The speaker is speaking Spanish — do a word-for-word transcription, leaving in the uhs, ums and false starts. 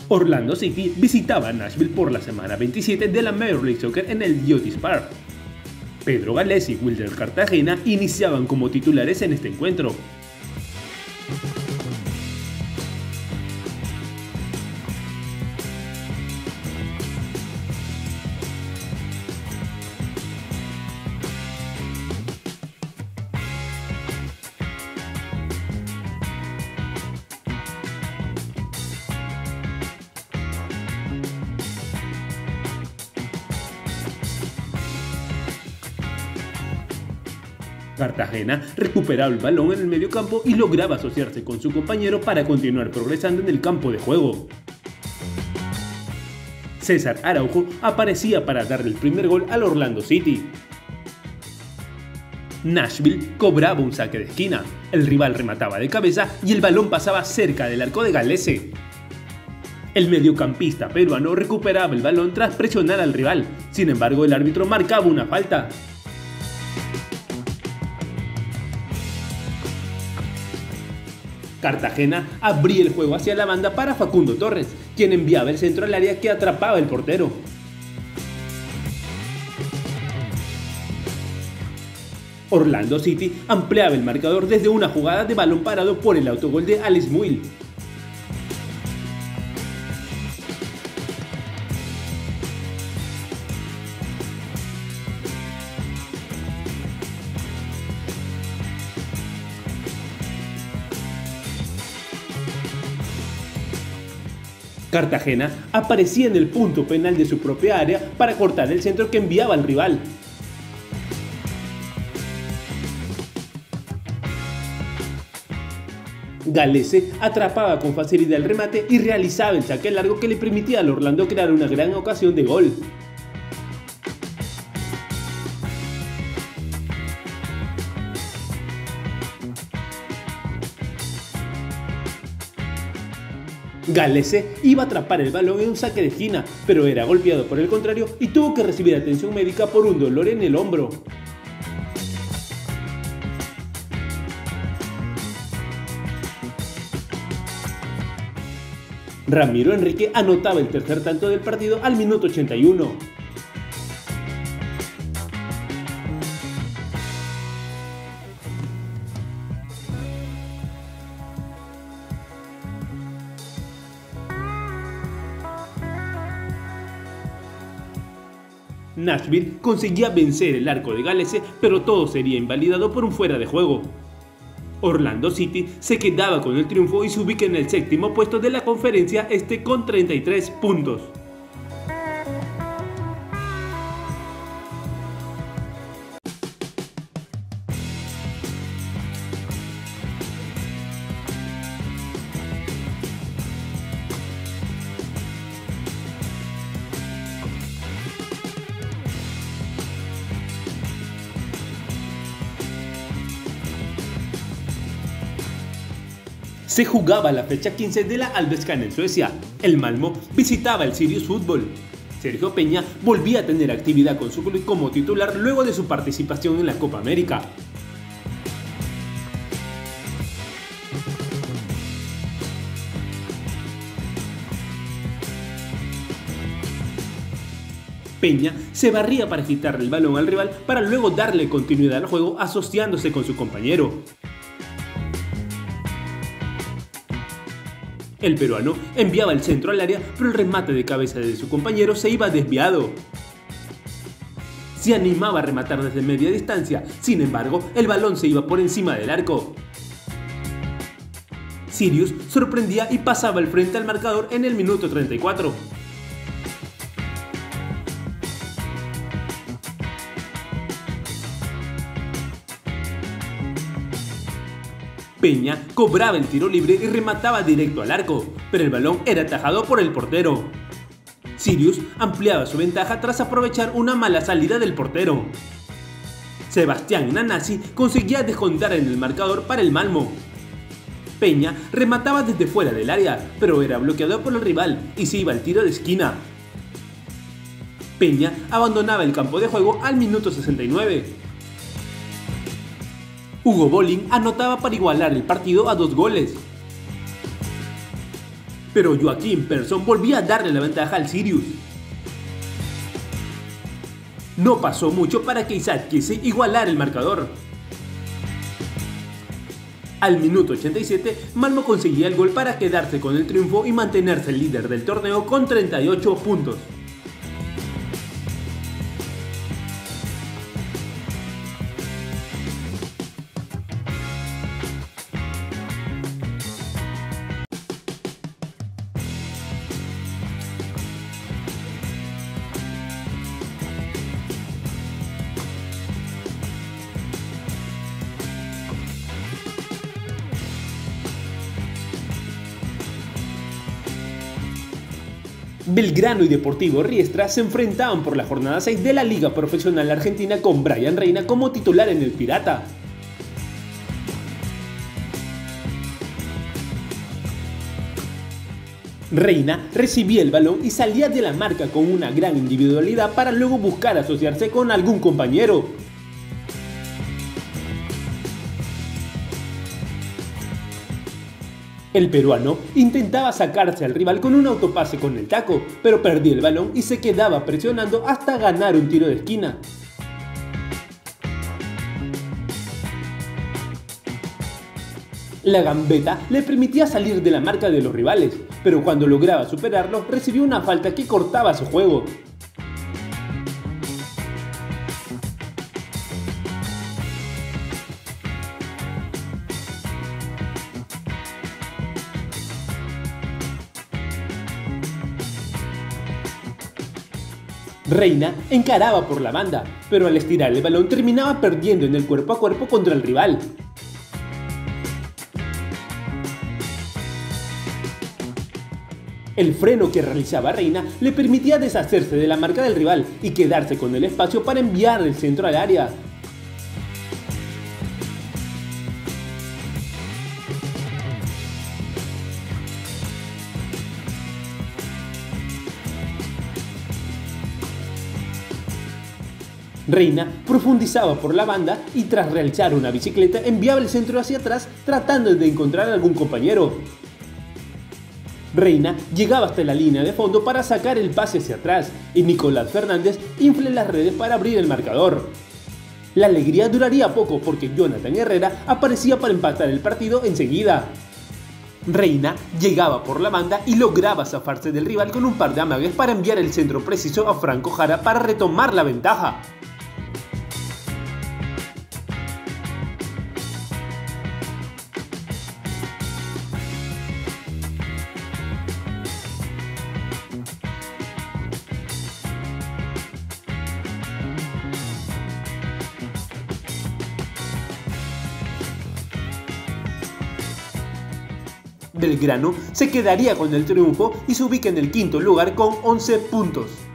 Orlando City visitaba a Nashville por la semana veintisiete de la Major League Soccer en el Geodis Park. Pedro Gallese y Wilder Cartagena iniciaban como titulares en este encuentro. Cartagena recuperaba el balón en el medio campo y lograba asociarse con su compañero para continuar progresando en el campo de juego. César Araujo aparecía para darle el primer gol al Orlando City. Nashville cobraba un saque de esquina, el rival remataba de cabeza y el balón pasaba cerca del arco de Gallese. El mediocampista peruano recuperaba el balón tras presionar al rival, sin embargo el árbitro marcaba una falta. Cartagena abría el juego hacia la banda para Facundo Torres, quien enviaba el centro al área que atrapaba el portero. Orlando City ampliaba el marcador desde una jugada de balón parado por el autogol de Alex Muyl. Cartagena aparecía en el punto penal de su propia área para cortar el centro que enviaba al rival. Gallese atrapaba con facilidad el remate y realizaba el saque largo que le permitía al Orlando crear una gran ocasión de gol. Gallese iba a atrapar el balón en un saque de esquina, pero era golpeado por el contrario y tuvo que recibir atención médica por un dolor en el hombro. Ramiro Enrique anotaba el tercer tanto del partido al minuto ochenta y uno. Nashville conseguía vencer el arco de Gallese, pero todo sería invalidado por un fuera de juego. Orlando City se quedaba con el triunfo y se ubica en el séptimo puesto de la conferencia este con treinta y tres puntos. Se jugaba la fecha quince de la Allsvenskan en Suecia. El Malmö visitaba el Sirius Fútbol. Sergio Peña volvía a tener actividad con su club como titular luego de su participación en la Copa América. Peña se barría para quitarle el balón al rival para luego darle continuidad al juego asociándose con su compañero. El peruano enviaba el centro al área, pero el remate de cabeza de su compañero se iba desviado. Se animaba a rematar desde media distancia, sin embargo, el balón se iba por encima del arco. Sirius sorprendía y pasaba al frente al marcador en el minuto treinta y cuatro. Peña cobraba el tiro libre y remataba directo al arco, pero el balón era atajado por el portero. Sirius ampliaba su ventaja tras aprovechar una mala salida del portero. Sebastián Nanasi conseguía descontar en el marcador para el Malmö. Peña remataba desde fuera del área, pero era bloqueado por el rival y se iba al tiro de esquina. Peña abandonaba el campo de juego al minuto sesenta y nueve. Hugo Bolin anotaba para igualar el partido a dos goles. pero Joaquín Persson volvía a darle la ventaja al Sirius. No pasó mucho para que Isaac Kesey igualara el marcador. Al minuto ochenta y siete, Malmo conseguía el gol para quedarse con el triunfo y mantenerse el líder del torneo con treinta y ocho puntos. Belgrano y Deportivo Riestra se enfrentaban por la jornada seis de la Liga Profesional Argentina con Brian Reina como titular en el Pirata. Reina recibía el balón y salía de la marca con una gran individualidad para luego buscar asociarse con algún compañero. El peruano intentaba sacarse al rival con un autopase con el taco, pero perdía el balón y se quedaba presionando hasta ganar un tiro de esquina. La gambeta le permitía salir de la marca de los rivales, pero cuando lograba superarlo recibió una falta que cortaba su juego. Reina encaraba por la banda, pero al estirar el balón terminaba perdiendo en el cuerpo a cuerpo contra el rival. El freno que realizaba Reina le permitía deshacerse de la marca del rival y quedarse con el espacio para enviar el centro al área. Reina profundizaba por la banda y tras realizar una bicicleta enviaba el centro hacia atrás tratando de encontrar a algún compañero. Reina llegaba hasta la línea de fondo para sacar el pase hacia atrás y Nicolás Fernández infló las redes para abrir el marcador. La alegría duraría poco porque Jonathan Herrera aparecía para empatar el partido enseguida. Reina llegaba por la banda y lograba zafarse del rival con un par de amagues para enviar el centro preciso a Franco Jara para retomar la ventaja. Belgrano se quedaría con el triunfo y se ubica en el quinto lugar con once puntos.